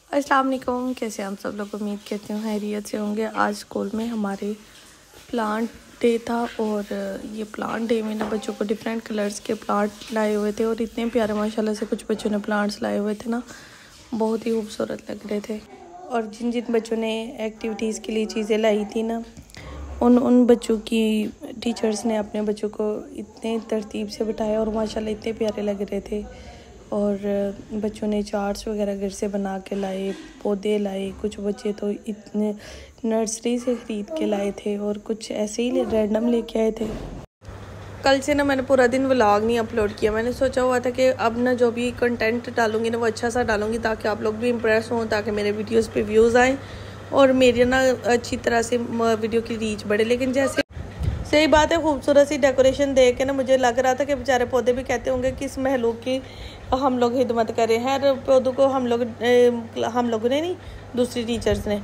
अस्सलाम वालेकुम, कैसे हम सब लोग उम्मीद करती हूँ खैरियत से होंगे। आज स्कूल में हमारे प्लांट डे था और ये प्लांट डे में ना बच्चों को डिफरेंट कलर्स के प्लांट लाए हुए थे और इतने प्यारे माशाल्लाह से कुछ बच्चों ने प्लांट्स लाए हुए थे ना, बहुत ही खूबसूरत लग रहे थे। और जिन जिन बच्चों ने एक्टिविटीज़ के लिए चीज़ें लाई थी ना, उन बच्चों की टीचर्स ने अपने बच्चों को इतने तरतीब से बिठाया और माशाल्लाह इतने प्यारे लग रहे थे। और बच्चों ने चार्ट्स वगैरह घर से बना के लाए, पौधे लाए, कुछ बच्चे तो इतने नर्सरी से ख़रीद के लाए थे और कुछ ऐसे ही रैंडम लेके आए थे। कल से ना मैंने पूरा दिन व्लॉग नहीं अपलोड किया। मैंने सोचा हुआ था कि अब ना जो भी कंटेंट डालूंगी ना वो अच्छा सा डालूंगी ताकि आप लोग भी इम्प्रेस हों, ताकि मेरे वीडियोस पे व्यूज़ आएँ और मेरी ना अच्छी तरह से वीडियो की रीच बढ़े। लेकिन जैसे सही बात है, खूबसूरत सी डेकोरेशन देख के ना मुझे लग रहा था कि बेचारे पौधे भी कहते होंगे कि इस महलूक की हम लोग खिदमत करें। हर पौधों को हम लोगों ने नहीं, दूसरी टीचर्स ने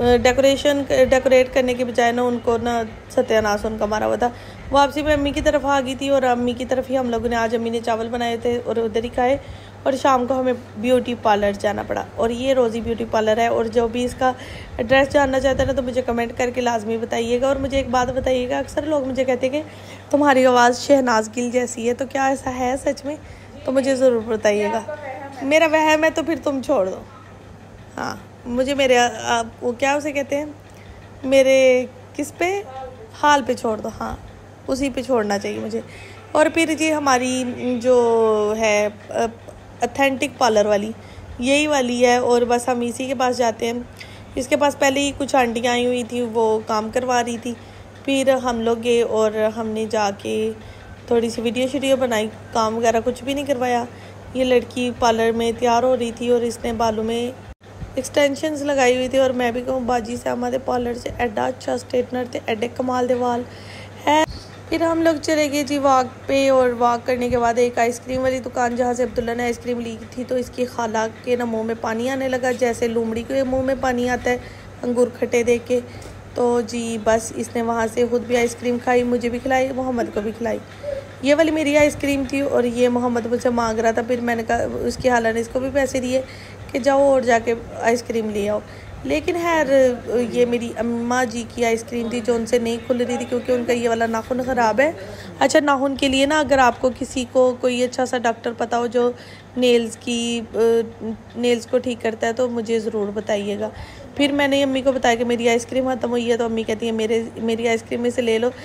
डेकोरेट करने के बजाय ना उनको ना सत्यानाश उनका मारा हुआ था। वापसी में अम्मी की तरफ आ गई थी और अम्मी की तरफ ही हम लोगों ने आज अम्मी ने चावल बनाए थे और उधर ही खाए। और शाम को हमें ब्यूटी पार्लर जाना पड़ा और ये रोज़ी ब्यूटी पार्लर है। और जो भी इसका एड्रेस जानना चाहता है ना तो मुझे कमेंट करके लाजमी बताइएगा। और मुझे एक बात बताइएगा, अक्सर लोग मुझे कहते हैं कि तुम्हारी आवाज़ शहनाज गिल जैसी है, तो क्या ऐसा है सच में? तो मुझे ज़रूर बताइएगा। मेरा वहम है तो फिर तुम छोड़ दो। हाँ, मुझे मेरे वो क्या उसे कहते हैं, मेरे किस पे हाल पे छोड़ दो। हाँ, उसी पे छोड़ना चाहिए मुझे। और फिर जी हमारी जो है ऑथेंटिक पार्लर वाली यही वाली है और बस हम इसी के पास जाते हैं। इसके पास पहले ही कुछ आंटियाँ आई हुई थी, वो काम करवा रही थी। फिर हम लोग गए और हमने जाके थोड़ी सी वीडियो बनाई, काम वगैरह कुछ भी नहीं करवाया। ये लड़की पार्लर में तैयार हो रही थी और इसने बालों में एक्सटेंशंस लगाई हुई थी। और मैं भी कहूँ बाजी से हमारे पार्लर से एडा अच्छा स्ट्रेटनर थे, एडे कमाल दे वाल है। फिर हम लोग चले गए जी वॉक पे और वॉक करने के बाद एक आइसक्रीम वाली दुकान जहाँ से अब्दुल्ला ने आइसक्रीम ली थी, तो इसकी खाला के ना मुँह में पानी आने लगा, जैसे लोमड़ी के मुँह में पानी आता है अंगूर खट्टे देख के। तो जी बस इसने वहाँ से खुद भी आइसक्रीम खाई, मुझे भी खिलाई, मोहम्मद को भी खिलाई। ये वाली मेरी आइसक्रीम थी और ये मोहम्मद मुझसे मांग रहा था। फिर मैंने कहा, उसकी खाला ने इसको भी पैसे दिए कि जाओ और जाके आइसक्रीम ले आओ। लेकिन खैर ये मेरी अम्मा जी की आइसक्रीम थी जो उनसे नहीं खुल रही थी क्योंकि उनका ये वाला नाखून ख़राब है। अच्छा, नाखून के लिए ना अगर आपको किसी को कोई अच्छा सा डॉक्टर पता हो जो नेल्स को ठीक करता है तो मुझे ज़रूर बताइएगा। फिर मैंने अम्मी को बताया कि मेरी आइसक्रीम ख़त्म हुई है, तो अम्मी कहती है मेरी आइसक्रीम में से ले लो।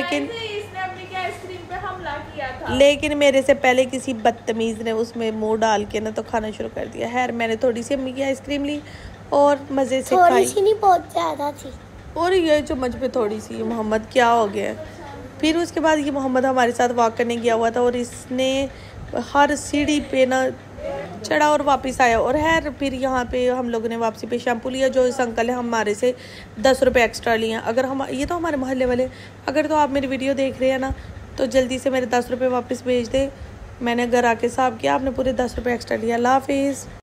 लेकिन मेरे से पहले किसी बदतमीज़ ने उसमें मुँह डाल के ना तो खाना शुरू कर दिया। खैर मैंने थोड़ी सी अम्मी की आइसक्रीम ली और मज़े से खाई। नहीं, बहुत ज़्यादा थी। और ये चम्मच पे थोड़ी सी। मोहम्मद क्या हो गया? फिर उसके बाद ये मोहम्मद हमारे साथ वॉक करने गया हुआ था और इसने हर सीढ़ी पे ना चढ़ा और वापस आया। और खैर फिर यहाँ पे हम लोगों ने वापसी पे शैम्पू लिया जो इस अंकल है हमारे से 10 रुपये एक्स्ट्रा लिए हैं। अगर हम ये तो हमारे मोहल्ले वाले, अगर तो आप मेरी वीडियो देख रहे हैं ना तो जल्दी से मेरे 10 रुपये वापस भेज दें। मैंने घर आके हिसाब किया, आपने पूरे 10 रुपये एक्स्ट्रा लिया। अल्लाह हाफिज़।